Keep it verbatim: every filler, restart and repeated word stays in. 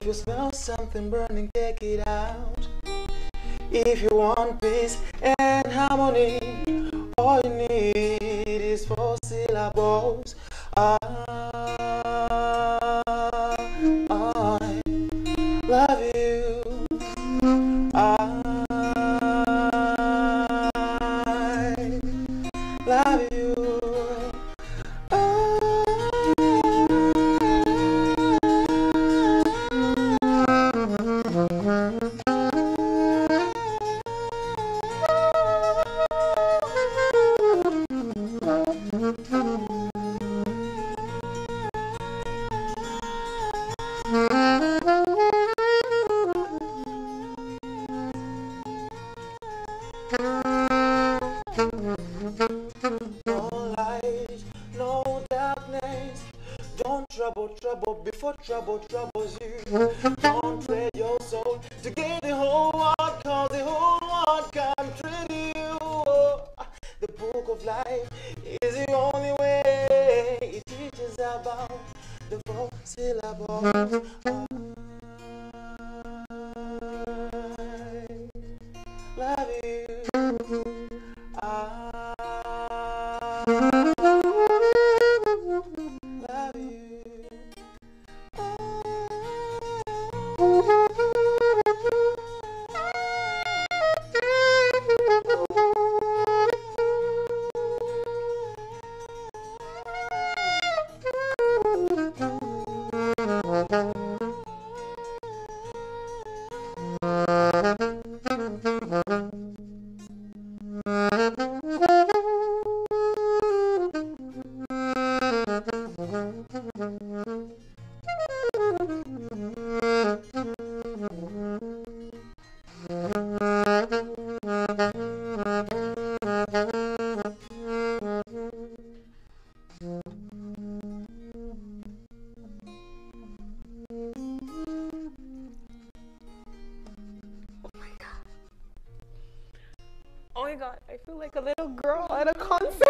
If you smell something burning, take it out. If you want peace and harmony, all you need is four syllables. I, I love you. I love you. No light, no darkness. Don't trouble, trouble before trouble troubles you. Don't trade your soul to gain the whole world, cause the whole world can't trade you. The book of life is the only way. It teaches about the four syllables. I love you. I love you. Oh my god, I feel like a little girl at a concert.